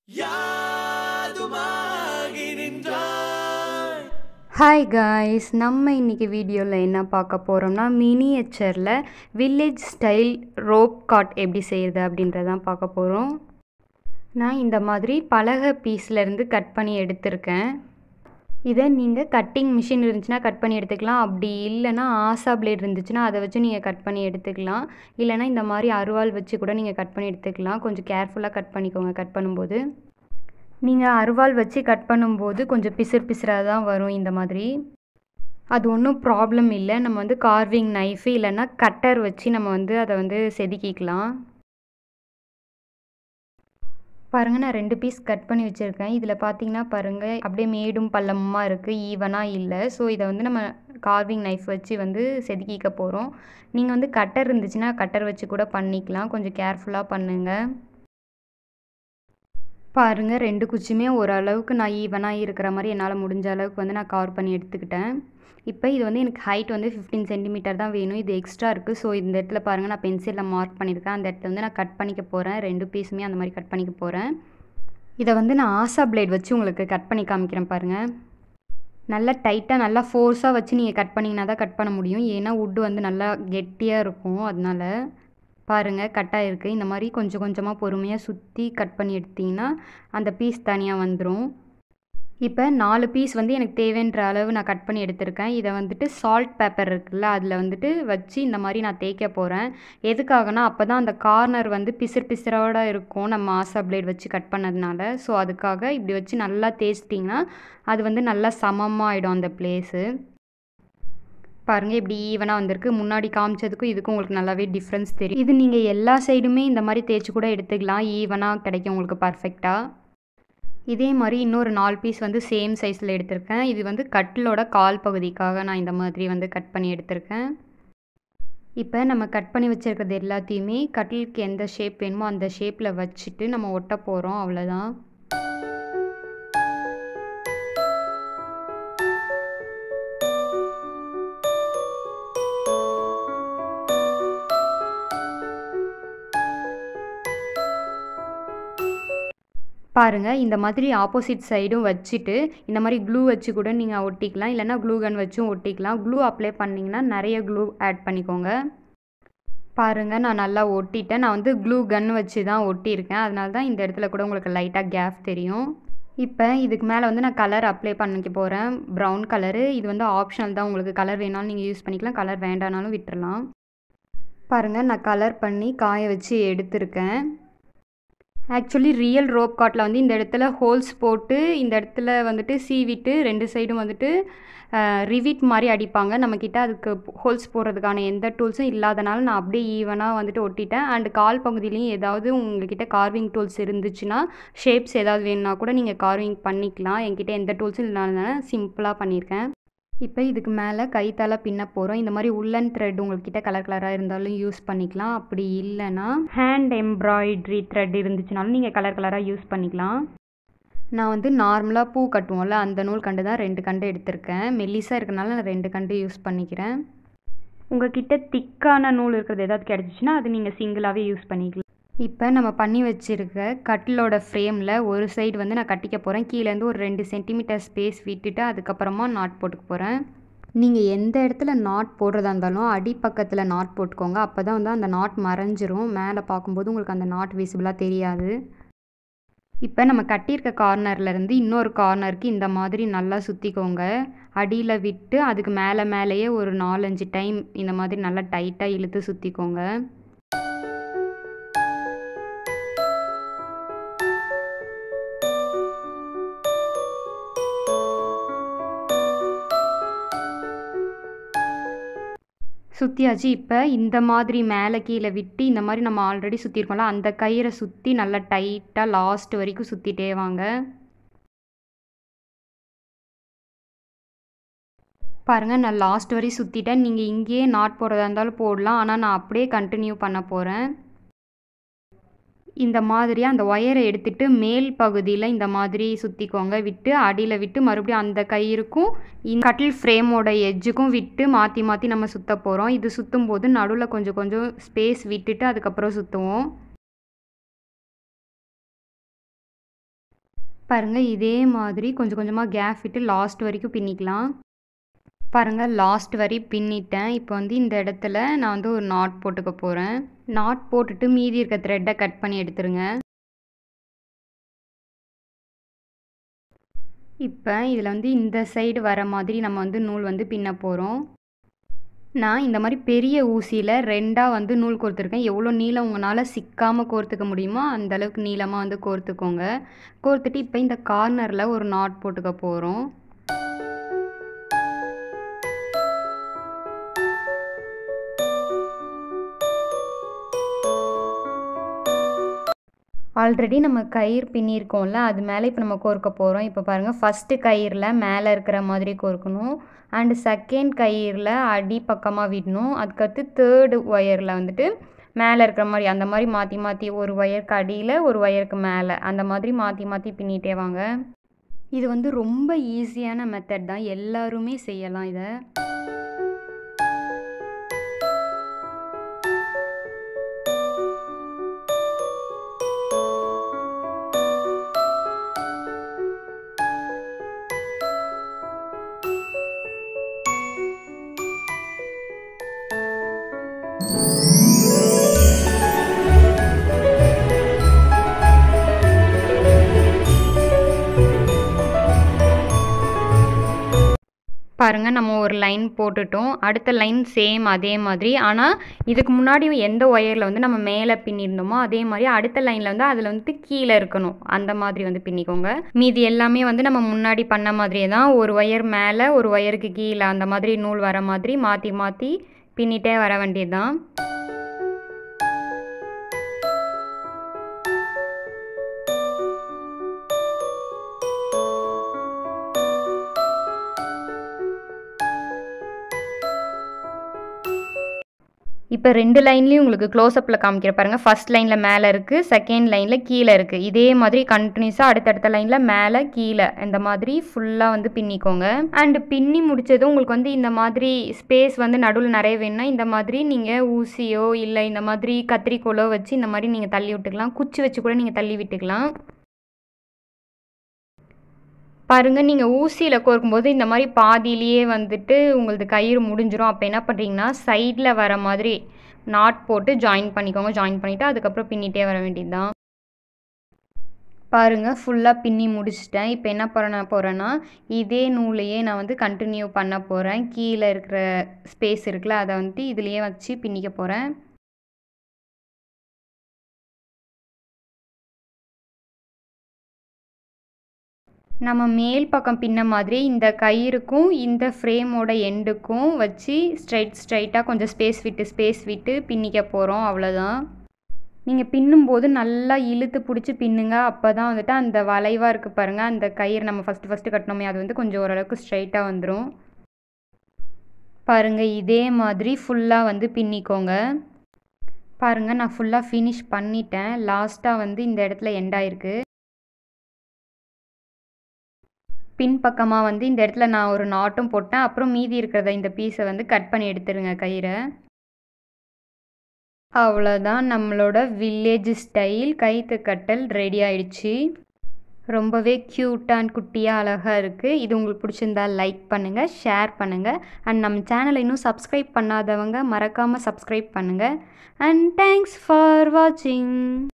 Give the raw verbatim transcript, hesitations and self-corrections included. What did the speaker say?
யாதுமாகி நின்றாய். Hi guys, நம்ம இன்றைக்கி வீடியோவில் என்ன பார்க்க போகிறோம்னா மினியேச்சரில் வில்லேஜ் ஸ்டைல் ரோப் காட் எப்படி செய்கிறது அப்படின்றதான் பார்க்க போகிறோம். நான் இந்த மாதிரி பலகை பீஸ்லேருந்து கட் பண்ணி எடுத்திருக்கேன். இதை நீங்கள் கட்டிங் மிஷின் இருந்துச்சுன்னா கட் பண்ணி எடுத்துக்கலாம். அப்படி இல்லைனா ஆசா பிளேட் இருந்துச்சுன்னா அதை வச்சு நீங்கள் கட் பண்ணி எடுத்துக்கலாம். இல்லைனா இந்த மாதிரி அருவாள் வச்சு கூட நீங்கள் கட் பண்ணி எடுத்துக்கலாம். கொஞ்சம் கேர்ஃபுல்லாக கட் பண்ணிக்கோங்க. கட் பண்ணும்போது நீங்கள் அருவாள் வச்சு கட் பண்ணும்போது கொஞ்சம் பிசிறு பிசிறாக தான் வரும். இந்த மாதிரி அது ஒன்றும் ப்ராப்ளம் இல்லை. நம்ம வந்து கார்விங் நைஃபு இல்லைன்னா கட்டர் வச்சு நம்ம வந்து அதை வந்து செதுக்கிக்கலாம். பாருங்கள், நான் ரெண்டு பீஸ் கட் பண்ணி வச்சுருக்கேன். இதில் பார்த்தீங்கன்னா பாருங்கள், அப்படியே மேடும் பள்ளமுமாக இருக்குது, ஈவனாக இல்லை. ஸோ இதை வந்து நம்ம கார்விங் நைஃப் வச்சு வந்து செதுக்கிக்க போகிறோம். நீங்கள் வந்து கட்டர் இருந்துச்சுன்னா கட்டர் வச்சு கூட பண்ணிக்கலாம். கொஞ்சம் கேர்ஃபுல்லாக பண்ணுங்கள். பாருங்கள், ரெண்டு குச்சியுமே ஓரளவுக்கு நான் ஈவனாக இருக்கிற மாதிரி என்னால் முடிஞ்ச அளவுக்கு வந்து நான் கவர் பண்ணி எடுத்துக்கிட்டேன். இப்போ இது வந்து எனக்கு ஹைட் வந்து ஃபிஃப்டீன் சென்டிமீட்டர் தான் வேணும். இது எக்ஸ்ட்ரா இருக்குது. ஸோ இந்த இடத்துல பாருங்கள், நான் பென்சிலில் மார்க் பண்ணியிருக்கேன். அந்த இடத்துல வந்து நான் கட் பண்ணிக்க போகிறேன். ரெண்டு பீஸுமே அந்த மாதிரி கட் பண்ணிக்க போகிறேன். இதை வந்து நான் ஆசா பிளேட் வச்சு உங்களுக்கு கட் பண்ணி காமிக்கிறேன். பாருங்கள், நல்லா டைட்டாக நல்லா ஃபோர்ஸாக வச்சு நீங்கள் கட் பண்ணிங்கன்னா தான் கட் பண்ண முடியும். ஏன்னா வுட்டு வந்து நல்லா கெட்டியாக இருக்கும். அதனால பாருங்கள், கட்டாக இருக்குது. இந்த மாதிரி கொஞ்சம் கொஞ்சமாக பொறுமையாக சுற்றி கட் பண்ணி எடுத்திங்கன்னா அந்த பீஸ் தனியாக வந்துடும். இப்போ நாலு பீஸ் வந்து எனக்கு தேவைன்ற அளவு நான் கட் பண்ணி எடுத்திருக்கேன். இதை வந்துட்டு சால்ட் பேப்பர் இருக்குல்ல, அதில் வந்துட்டு வச்சு இந்த மாதிரி நான் தேய்க்க போகிறேன். எதுக்காகனா அப்போ தான் அந்த கார்னர் வந்து பிசிறு பிசிறோடு இருக்கும், நம்ம ஆசா பிளேட் வச்சு கட் பண்ணதுனால. ஸோ அதுக்காக இப்படி வச்சு நல்லா தேய்ச்சிட்டிங்கன்னா அது வந்து நல்லா சமமாகிடும் அந்த பிளேஸு. பாருங்கள், இப்படி ஈவனாக வந்திருக்கு. முன்னாடி காமிச்சதுக்கும் இதுக்கும் உங்களுக்கு நல்லாவே டிஃப்ரென்ஸ் தெரியும். இது நீங்கள் எல்லா சைடுமே இந்த மாதிரி தேய்ச்சி கூட எடுத்துக்கலாம். ஈவனாக கிடைக்கும் உங்களுக்கு பர்ஃபெக்டாக. இதே மாதிரி இன்னொரு நாலு பீஸ் வந்து சேம் சைஸில் எடுத்திருக்கேன். இது வந்து கட்டிலோட கால் பகுதிக்காக நான் இந்த மாதிரி வந்து கட் பண்ணி எடுத்திருக்கேன். இப்போ நம்ம கட் பண்ணி வச்சுருக்கிறது எல்லாத்தையுமே கட்டிலுக்கு எந்த ஷேப் வேணுமோ அந்த ஷேப்பில் வச்சுட்டு நம்ம ஒட்ட போகிறோம். அவ்வளோதான். பாருங்கள், இந்த மாதிரி ஆப்போசிட் சைடும் வச்சுட்டு இந்த மாதிரி க்ளூ வச்சு கூட நீங்கள் ஒட்டிக்கலாம். இல்லைனா க்ளூ கன் வச்சும் ஒட்டிக்கலாம். க்ளூ அப்ளை பண்ணிங்கன்னா நிறைய க்ளூ ஆட் பண்ணிக்கோங்க. பாருங்கள், நான் நல்லா ஒட்டிட்டேன். நான் வந்து க்ளூ கன் வச்சு தான் ஒட்டியிருக்கேன். அதனால தான் இந்த இடத்துல கூட உங்களுக்கு லைட்டாக கேப் தெரியும். இப்போ இதுக்கு மேலே வந்து நான் கலர் அப்ளை பண்ணிக்க போகிறேன். Brown colour. இது வந்து ஆப்ஷனல் தான். உங்களுக்கு கலர் வேணாலும் நீங்கள் யூஸ் பண்ணிக்கலாம். கலர் வேண்டானாலும் விட்டுறலாம். பாருங்கள், நான் கலர் பண்ணி காய வச்சு எடுத்திருக்கேன். ஆக்சுவலி ரியல் ரோப் காட்டில் வந்து இந்த இடத்துல ஹோல்ஸ் போட்டு இந்த இடத்துல வந்துட்டு சீவிட்டு ரெண்டு சைடும் வந்துட்டு ரிவிட் மாதிரி அடிப்பாங்க. நம்மக்கிட்ட அதுக்கு ஹோல்ஸ் போடுறதுக்கான எந்த டூல்ஸும் இல்லாதனால நான் அப்படியே ஈவனாக வந்துட்டு ஒட்டிட்டேன். அண்டு கால் பகுதியிலையும் ஏதாவது உங்கள்கிட்ட கார்விங் டூல்ஸ் இருந்துச்சுன்னா, ஷேப்ஸ் ஏதாவது வேணுன்னா கூட நீங்கள் கார்விங் பண்ணிக்கலாம். என்கிட்ட எந்த டூல்ஸும் இல்லாதனால சிம்பிளாக பண்ணியிருக்கேன். இப்போ இதுக்கு மேலே கைத்தால பின்ன போகிறோம். இந்த மாதிரி உள்ளன் த்ரெட் உங்கள்கிட்ட கலர் கலராக இருந்தாலும் யூஸ் பண்ணிக்கலாம். அப்படி இல்லைனா ஹேண்ட் எம்ப்ராய்ட்ரி த்ரெட் இருந்துச்சுனாலும் நீங்கள் கலர் கலராக யூஸ் பண்ணிக்கலாம். நான் வந்து நார்மலாக பூ கட்டுவோம்ல, அந்த நூல் கண்டு தான் ரெண்டு கண்டு எடுத்திருக்கேன். மெல்லிஸாக இருக்கிறனால நான் ரெண்டு கண்டு யூஸ் பண்ணிக்கிறேன். உங்கள்கிட்ட திக்கான நூல் இருக்கிறது ஏதாவது கிடச்சிச்சின்னா அது நீங்கள் சிங்கிளாகவே யூஸ் பண்ணிக்கலாம். இப்போ நம்ம பண்ணி வச்சுருக்க கட்டிலோட ஃப்ரேமில் ஒரு சைடு வந்து நான் கட்டிக்க போகிறேன். கீழேருந்து ஒரு ரெண்டு சென்டிமீட்டர் ஸ்பேஸ் விட்டுட்டு அதுக்கப்புறமா நாட் போட்டுக்க போகிறேன். நீங்கள் எந்த இடத்துல நாட் போடுறதா இருந்தாலும் அடிப்பக்கத்தில் நாட் போட்டுக்கோங்க. அப்போ தான் வந்து அந்த நாட் மறைஞ்சிரும். மேலே பார்க்கும்போது உங்களுக்கு அந்த நாட் விசிபிளாக தெரியாது. இப்போ நம்ம கட்டியிருக்க கார்னர்லேருந்து இன்னொரு கார்னருக்கு இந்த மாதிரி நல்லா சுற்றிக்கோங்க. அடியில் விட்டு அதுக்கு மேலே மேலேயே ஒரு நாலஞ்சு டைம் இந்த மாதிரி நல்லா டைட்டாக இழுத்து சுற்றிக்கோங்க. சுற்றியாச்சு. இப்போ இந்த மாதிரி மேலே கீழே விட்டு இந்த மாதிரி நம்ம ஆல்ரெடி சுற்றிருக்கோம்ல, அந்த கயிறை சுற்றி நல்லா டைட்டாக லாஸ்ட் வரைக்கும் சுற்றிட்டே வாங்க. பாருங்கள், நான் லாஸ்ட் வரையும் சுற்றிட்டேன். நீங்கள் இங்கேயே நாட் போடுறதா இருந்தாலும் போடலாம். ஆனால் நான் அப்படியே கண்டினியூ பண்ண போகிறேன். இந்த மாதிரி அந்த ஒயரை எடுத்துட்டு மேல் பகுதியில் இந்த மாதிரி சுற்றிக்கோங்க. விட்டு அடியில் விட்டு மறுபடியும் அந்த கயிறுக்கும் கட்டில் ஃப்ரேமோட எட்ஜுக்கும் விட்டு மாற்றி மாற்றி நம்ம சுற்ற போகிறோம். இது சுற்றும் போது நடுவில் கொஞ்சம் கொஞ்சம் ஸ்பேஸ் விட்டுட்டு அதுக்கப்புறம் சுற்றுவோம். பாருங்கள் இதே மாதிரி கொஞ்சம் கொஞ்சமாக கேப் விட்டு லாஸ்ட் வரைக்கும் பின்னிக்கலாம். பாருங்கள் லாஸ்ட் வரை பின்னிட்டேன். இப்போ வந்து இந்த இடத்துல நான் வந்து ஒரு நாட் போட்டுக்க போகிறேன். நாட் போட்டுட்டு மீதி இருக்க த்ரெட்டை கட் பண்ணி எடுத்துருங்க. இப்போ இதில் வந்து இந்த சைடு வர மாதிரி நம்ம வந்து நூல் வந்து பின்ன போகிறோம். நான் இந்த மாதிரி பெரிய ஊசியில் ரெண்டாக வந்து நூல் கோர்த்துருக்கேன். எவ்வளோ நீளம் உங்களால் சிக்காமல் கோர்த்துக்க முடியுமோ அந்தளவுக்கு நீளமாக வந்து கோர்த்துக்கோங்க. கோர்த்துட்டு இப்போ இந்த கார்னரில் ஒரு நாட் போட்டுக்க போகிறோம். ஆல்ரெடி நம்ம கயிறு பின்னியிருக்கோம்ல, அது மேலே இப்போ நம்ம கோர்க்க போகிறோம். இப்போ பாருங்கள் ஃபஸ்ட்டு கயிறில் மேலே இருக்கிற மாதிரி கோர்க்கணும். அண்டு செகண்ட் கயிறில் அடி பக்கமாக விடணும். அதுக்கடுத்து தேர்டு ஒயரில் வந்துட்டு மேலே இருக்கிற மாதிரி அந்த மாதிரி மாற்றி மாற்றி ஒரு ஒயருக்கு அடியில் ஒரு ஒயருக்கு மேலே அந்த மாதிரி மாற்றி மாற்றி பின்னிட்டே வாங்க. இது வந்து ரொம்ப ஈஸியான மெத்தட் தான், எல்லாருமே செய்யலாம் இதை. பாருங்க நம்ம ஒரு லைன் போட்டுட்டோம். அடுத்த லைன் சேம் அதே மாதிரி. ஆனால் இதுக்கு முன்னாடி எந்த ஒயரில் வந்து நம்ம மேலே பின்னிருந்தோமோ அதே மாதிரி அடுத்த லைனில் வந்து அதில் வந்துட்டு கீழே இருக்கணும். அந்த மாதிரி வந்து பின்னிக்கோங்க. மீதி எல்லாமே வந்து நம்ம முன்னாடி பண்ண மாதிரியே தான். ஒரு ஒயர் மேலே ஒரு ஒயருக்கு கீழே அந்த மாதிரி நூல் வர மாதிரி மாற்றி மாற்றி பின்னிட்டே வர வேண்டியது தான். இப்போ ரெண்டு லைன்லேயும் உங்களுக்கு க்ளோஸ்அப்பில் காமிக்கிற பாருங்கள். ஃபஸ்ட் லைனில் மேலே இருக்குது, செகண்ட் லைனில் கீழே இருக்குது. இதே மாதிரி கண்டினியூஸாக அடுத்தடுத்த லைனில் மேலே கீழே இந்த மாதிரி ஃபுல்லாக வந்து பின்னிக்கோங்க. அண்டு பின்னி முடித்ததும் உங்களுக்கு வந்து இந்த மாதிரி ஸ்பேஸ் வந்து நடுவில் நிறைய வேணும்னா இந்த மாதிரி நீங்கள் ஊசியோ இல்லை இந்த மாதிரி கத்திரிக்கோலோ வச்சு இந்த மாதிரி நீங்கள் தள்ளி விட்டுக்கலாம். குச்சி வச்சு கூட நீங்கள் தள்ளி விட்டுக்கலாம். பாருங்கள் நீங்கள் ஊசியில் கோர்க்கும்போது இந்த மாதிரி பாதியிலேயே வந்துட்டு உங்களுக்கு கயிறு முடிஞ்சிடும். அப்போ என்ன பண்ணுறீங்கன்னா சைடில் வர மாதிரி நாட் போட்டு ஜாயின் பண்ணிக்கோங்க. ஜாயின் பண்ணிவிட்டு அதுக்கப்புறம் பின்னிட்டே வர வேண்டியது தான். பாருங்கள் ஃபுல்லாக பின்னி முடிச்சிட்டேன். இப்போ என்ன பண்ண போகிறேன்னா இதே நூலையே நான் வந்து கண்டினியூ பண்ண போகிறேன். கீழே இருக்கிற ஸ்பேஸ் இருக்குல்ல அதை வந்துட்டு இதுலேயே வச்சு பின்னிக்க போகிறேன். நம்ம மேல் பக்கம் பின்ன மாதிரி இந்த கயிறுக்கும் இந்த ஃப்ரேமோட எண்டுக்கும் வச்சு ஸ்ட்ரைட் ஸ்ட்ரைட்டாக கொஞ்சம் ஸ்பேஸ் விட்டு ஸ்பேஸ் விட்டு பின்னிக்க போகிறோம். அவ்வளோதான். நீங்கள் பின்னும்போது நல்லா இழுத்து பிடிச்சி பின்னுங்க. அப்போ தான் வந்துட்டு அந்த வளைவாக இருக்குது பாருங்கள், அந்த கயிறு நம்ம ஃபஸ்ட்டு ஃபஸ்ட்டு கட்டினோமே அது வந்து கொஞ்சம் ஓரளவுக்கு ஸ்ட்ரைட்டாக வந்துடும். பாருங்கள் இதே மாதிரி ஃபுல்லாக வந்து பின்னிக்கோங்க. பாருங்கள் நான் ஃபுல்லாக ஃபினிஷ் பண்ணிட்டேன். லாஸ்ட்டாக வந்து இந்த இடத்துல எண்டாயிருக்கு. பின்பக்கமாக வந்து இந்த இடத்துல நான் ஒரு நாட்டும் போட்டேன். அப்புறம் மீதி இருக்கிறத இந்த பீஸை வந்து கட் பண்ணி எடுத்துருங்க கயிறை. அவ்வளோதான், நம்மளோட வில்லேஜ் ஸ்டைல் கயிற்று கட்டல் ரெடி ஆயிடுச்சு. ரொம்பவே க்யூட்டாக அண்ட் குட்டியாக அழகாக இருக்குது. இது உங்களுக்கு பிடிச்சிருந்தா லைக் பண்ணுங்கள், ஷேர் பண்ணுங்கள். அண்ட் நம்ம சேனலை இன்னும் சப்ஸ்கிரைப் பண்ணாதவங்க மறக்காமல் சப்ஸ்கிரைப் பண்ணுங்கள். அண்ட் தேங்க்ஸ் ஃபார் வாட்சிங்.